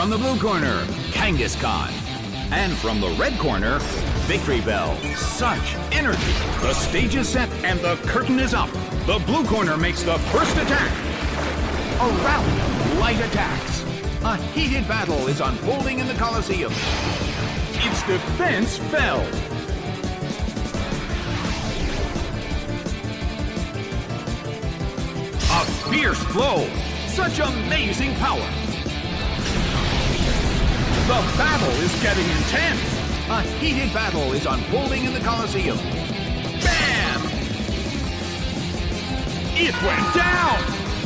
From the blue corner, Kangaskhan. And from the red corner, Victreebel. Such energy! The stage is set and the curtain is up. The blue corner makes the first attack. A rally of light attacks. A heated battle is unfolding in the Colosseum. Its defense fell. A fierce blow. Such amazing power. The battle is getting intense. A heated battle is unfolding in the Colosseum. Bam! It went down!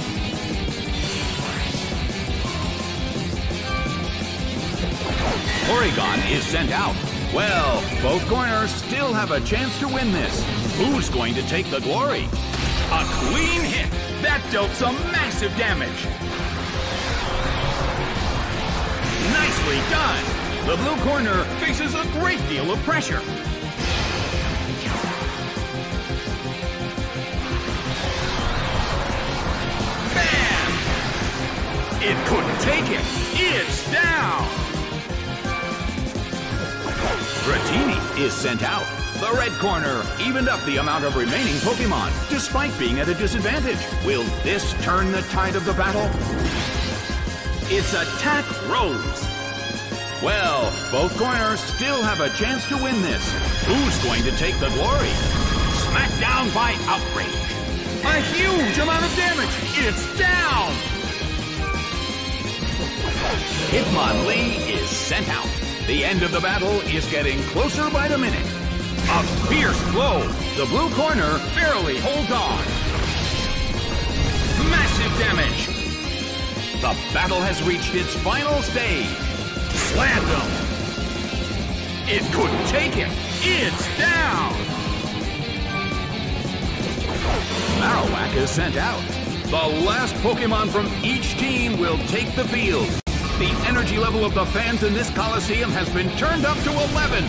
Porygon is sent out. Well, both corners still have a chance to win this. Who's going to take the glory? A clean hit. That dealt some massive damage. Nicely done. The blue corner faces a great deal of pressure. Bam! It couldn't take it. It's down. Dratini is sent out. The red corner evened up the amount of remaining Pokémon, despite being at a disadvantage. Will this turn the tide of the battle? Its attack rose. Well, both corners still have a chance to win this. Who's going to take the glory? Smacked down by outrage. A huge amount of damage. It's down. Hitmonlee is sent out. The end of the battle is getting closer by the minute. A fierce blow. The blue corner barely holds on. Massive damage. The battle has reached its final stage. Slammed him. It couldn't take it. It's down. Marowak is sent out. The last Pokémon from each team will take the field. The energy level of the fans in this Colosseum has been turned up to 11.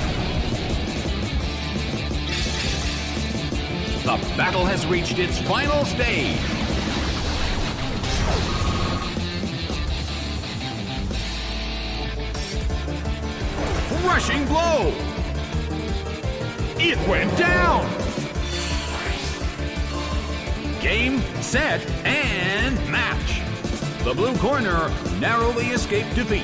The battle has reached its final stage. Rushing blow. It went down. Game, set, and match. The blue corner narrowly escaped defeat.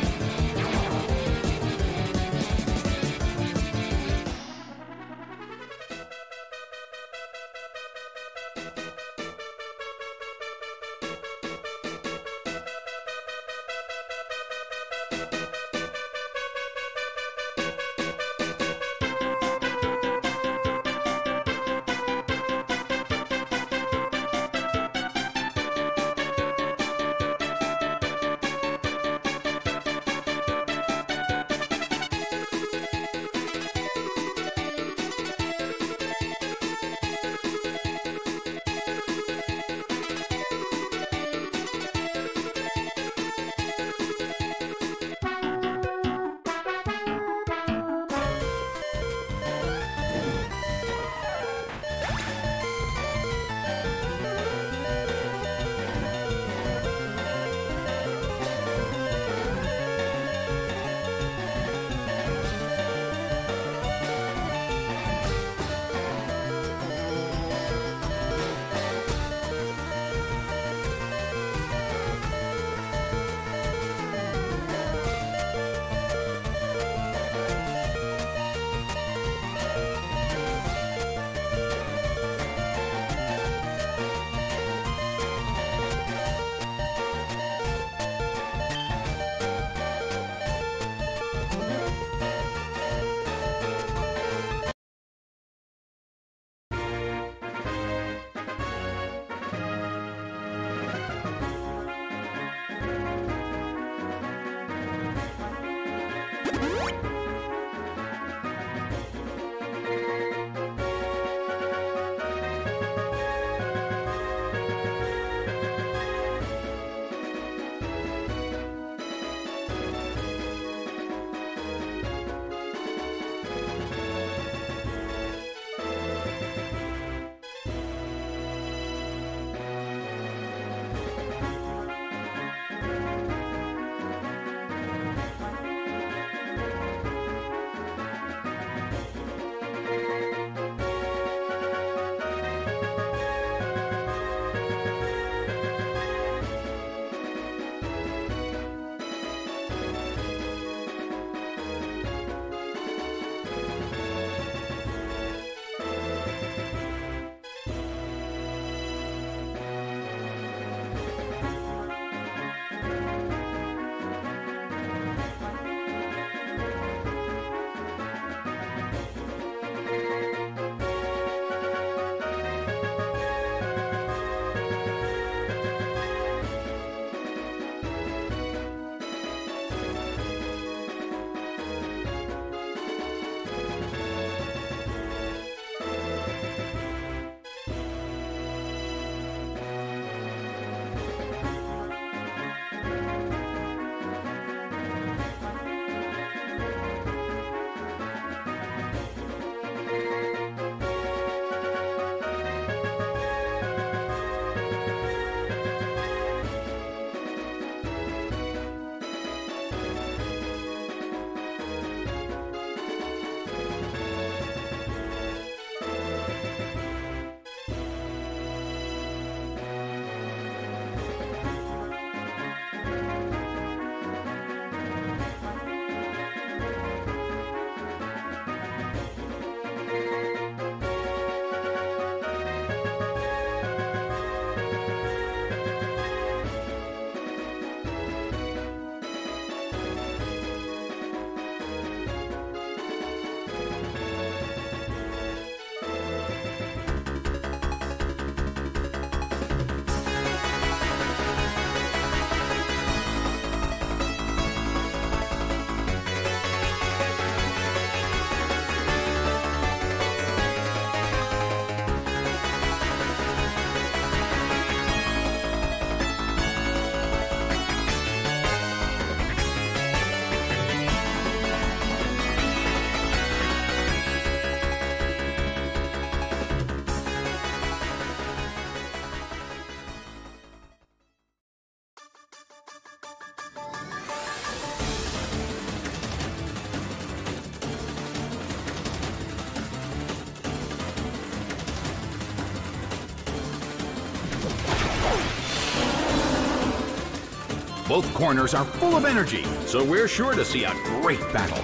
Both corners are full of energy, so we're sure to see a great battle.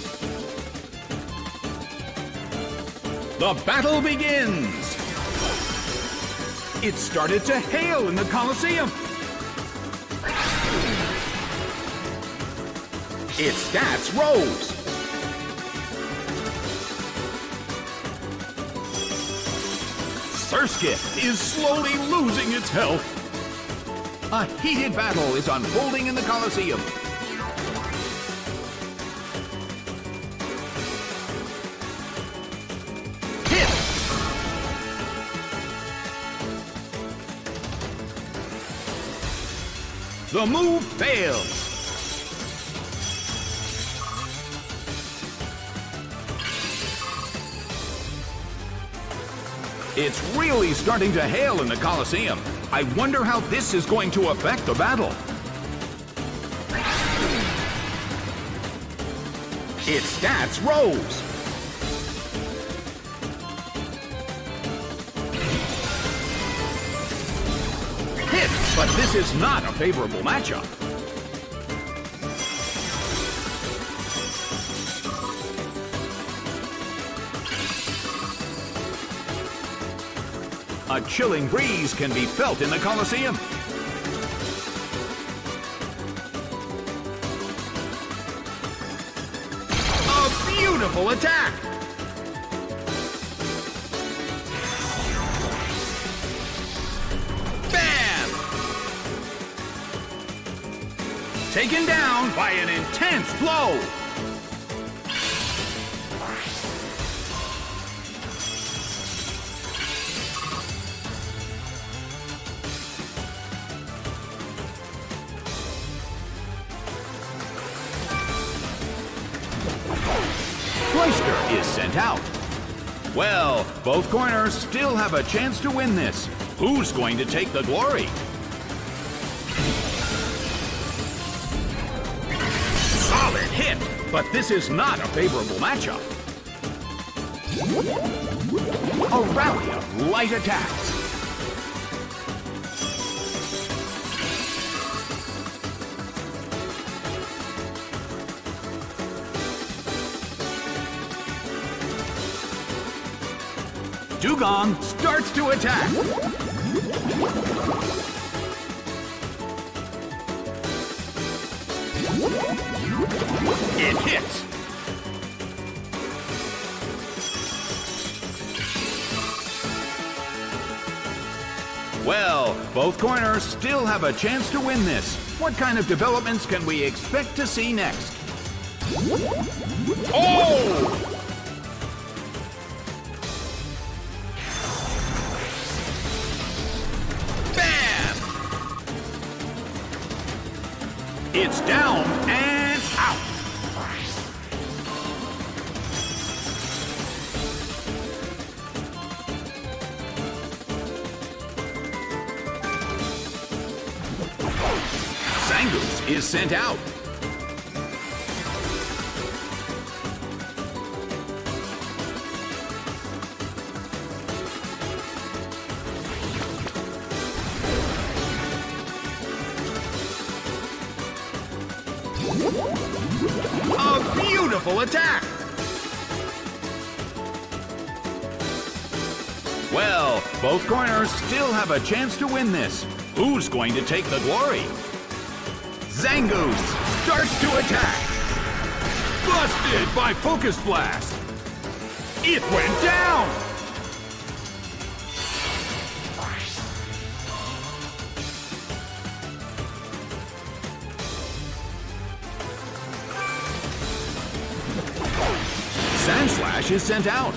The battle begins! It started to hail in the Colosseum. Its stats rose. Surskit is slowly losing its health. A heated battle is unfolding in the Colosseum. Hit! The move fails. It's really starting to hail in the Colosseum. I wonder how this is going to affect the battle. Its stats rose. Hit, but this is not a favorable matchup. A chilling breeze can be felt in the Colosseum. A beautiful attack! Bam! Taken down by an intense blow. Cloyster is sent out. Well, both corners still have a chance to win this. Who's going to take the glory? Solid hit, but this is not a favorable matchup. A rally of light attacks. Dewgong starts to attack. It hits. Well, both corners still have a chance to win this. What kind of developments can we expect to see next? Oh! It's down and out. Zangoose is sent out. A beautiful attack! Well, both corners still have a chance to win this. Who's going to take the glory? Zangoose starts to attack. Busted by Focus Blast. It went down! Sandslash is sent out.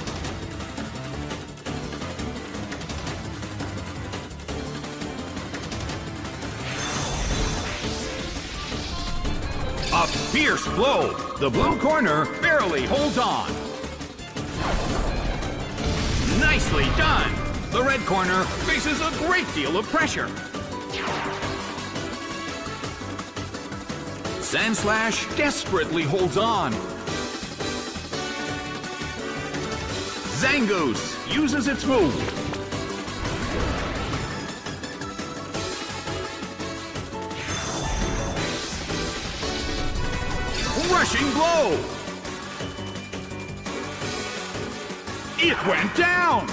A fierce blow. The blue corner barely holds on. Nicely done. The red corner faces a great deal of pressure. Sandslash desperately holds on. Zangoose uses its move. Crushing blow! It went down!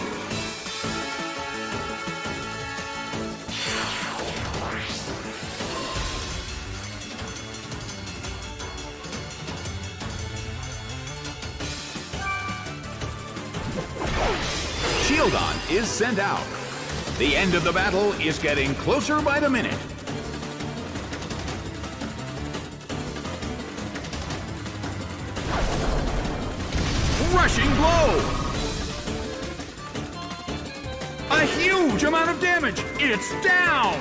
Shieldon is sent out. The end of the battle is getting closer by the minute. Rushing blow! A huge amount of damage! It's down!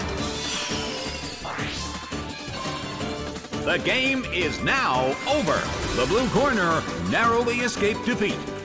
The game is now over. The blue corner narrowly escaped defeat.